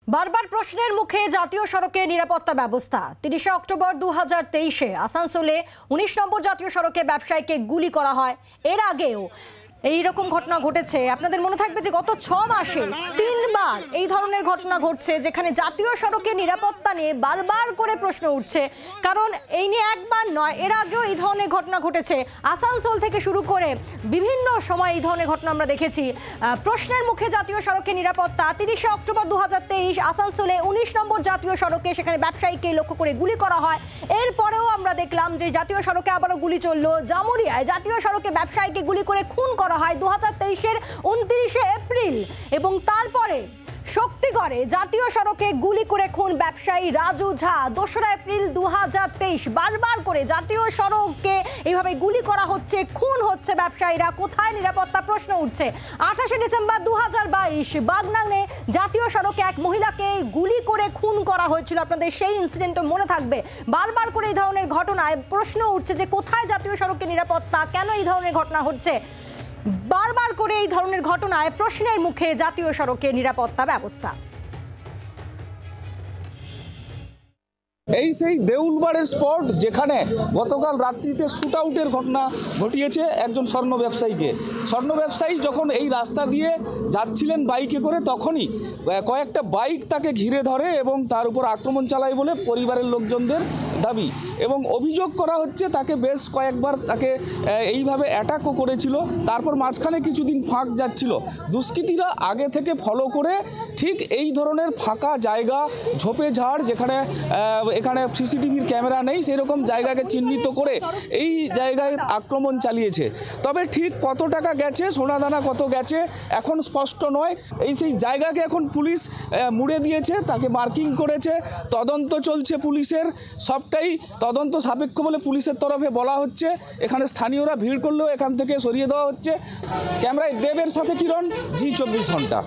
বারবার প্রশ্নের মুখে জাতীয় সড়কে নিরাপত্তা ব্যবস্থা। ৩০ অক্টোবর ২০২৩-এ আসানসোলে ১৯ নম্বর জাতীয় সড়কে ব্যবসায়ীকে গুলি করা হয়। এর আগেও এই রকম ঘটনা ঘটেছে। আপনাদের মনে থাকবে যে গত ৬ মাসে ৩বার এই ধরনের ঘটনা ঘটছে, যেখানে জাতীয় সড়কে নিরাপত্তা নিয়ে বারবার করে প্রশ্ন উঠছে। কারণ এই নিয়ে একবার নয়, এর আগেও এই ধরনের ঘটনা ঘটেছে। আসানসোল থেকে শুরু করে বিভিন্ন সময় এই ধরনের ঘটনা আমরা দেখেছি। প্রশ্নের মুখে জাতীয় সড়কে নিরাপত্তা। ৩০ অক্টোবর ২০২৩ আসানসোলে ১৯ নম্বর জাতীয় সড়কে সেখানে ব্যবসায়ীকে লক্ষ্য করে গুলি করা হয়। এরপরেও আমরা দেখলাম যে জাতীয় সড়কে আবারও গুলি চললো। জামুরিয়ায় জাতীয় সড়কে ব্যবসায়ীকে গুলি করে খুন করা হয় ২০২৩-এর ২৯শে এপ্রিল। এবং তারপরে শক্তিগড়ে জাতীয় সড়কে গুলি করে খুন ব্যবসায়ী রাজু ঝা ২রা এপ্রিল ২০২৩। বারবার করে জাতীয় সড়কে এইভাবে গুলি করা হচ্ছে, খুন হচ্ছে ব্যবসায়ীরা। কোথায় নিরাপত্তা প্রশ্ন উঠছে। ২৮শে ডিসেম্বর ২০২২ বাগনানে জাতীয় সড়কে এক মহিলাকে গুলি করে খুন করা হয়েছিল। আপনাদের সেই ইনসিডেন্টও মনে থাকবে। বারবার করে এই ধরনের ঘটনায় প্রশ্ন উঠছে যে কোথায় জাতীয় সড়কে নিরাপত্তা, কেন এই ধরনের ঘটনা হচ্ছে। বারবার করে এই ধরনের ঘটনায় প্রশ্নের মুখে জাতীয় সড়কে নিরাপত্তা ব্যবস্থা। এই সেই দেউলবাড়ের স্পট যেখানে গতকাল রাত্রিতে শুট আউটের ঘটনা ঘটিয়েছে একজন স্বর্ণ ব্যবসায়ীকে। স্বর্ণ ব্যবসায়ী যখন এই রাস্তা দিয়ে যাচ্ছিলেন বাইকে করে, তখনই কয়েকটা বাইক তাকে ঘিরে ধরে এবং তার উপর আক্রমণ চালায় বলে পরিবারের লোকজনদের দাবি। এবং অভিযোগ করা হচ্ছে তাকে বেশ কয়েকবার তাকে এইভাবে অ্যাটাকও করেছিল। তারপর মাঝখানে কিছুদিন ফাঁক যাচ্ছিল। দুষ্কৃতীরা আগে থেকে ফলো করে ঠিক এই ধরনের ফাঁকা জায়গা, ঝোপে ঝাড়, যেখানে এখানে সিসিটিভির ক্যামেরা নেই, সেই রকম জায়গাকে চিহ্নিত করে এই জায়গায় আক্রমণ চালিয়েছে। তবে ঠিক কত টাকা গেছে, সোনাদানা কত গেছে এখন স্পষ্ট নয়। এই সেই জায়গাকে এখন পুলিশ মুড়ে দিয়েছে, তাকে মার্কিং করেছে, তদন্ত চলছে পুলিশের। সবটাই তদন্ত সাপেক্ষ বলে পুলিশের তরফে বলা হচ্ছে। এখানে স্থানীয়রা ভিড় করলেও এখান থেকে সরিয়ে দেওয়া হচ্ছে। ক্যামেরায় দেবের সাথে কিরণ, জি ২৪ ঘন্টা।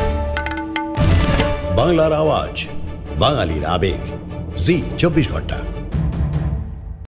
বাংলার আওয়াজ, বাঙালির আবেগ, জি ২৪ ঘন্টা।